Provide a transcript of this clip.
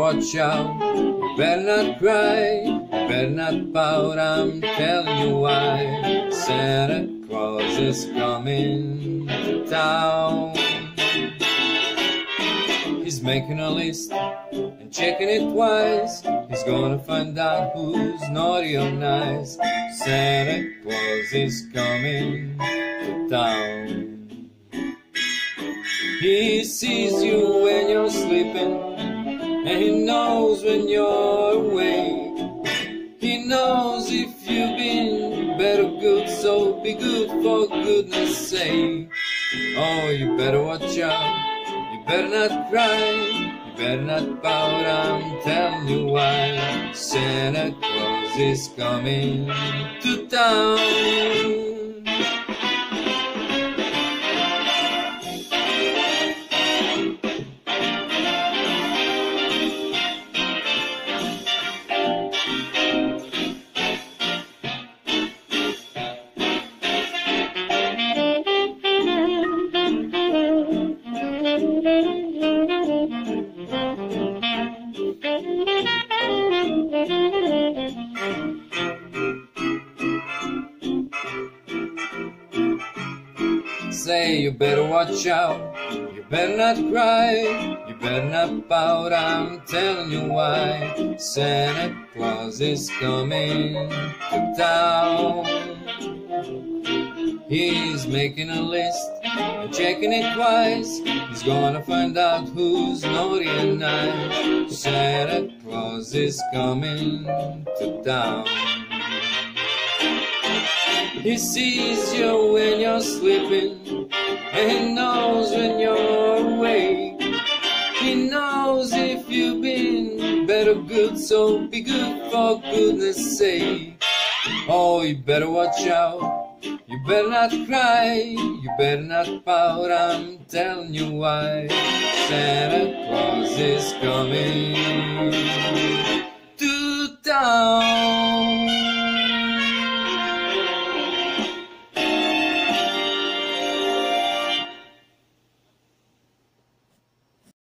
watch out, you better not cry, you better not pout, I'm telling you why. Santa Claus is coming to town. He's making a list and checking it twice. He's gonna find out who's naughty or nice. Santa Claus is coming to town. He sees you when you're sleeping, and he knows when you're awake. He knows if you've been bad or good, so be good for goodness sake. Oh, you better watch out, you better not cry, you better not pout, I'm telling you why. Santa Claus is coming to town. Say you better watch out, you better not cry, you better not pout, I'm telling you why. Santa Claus is coming to town. He's making a list and checking it twice. He's gonna find out who's naughty and nice. Santa Claus is coming to town. He sees you when you're sleeping, and he knows when you're awake. He knows if you've been bad or good, so be good for goodness sake. Oh, you better watch out, you better not cry, you better not pout, I'm telling you why. Santa Claus is coming to town.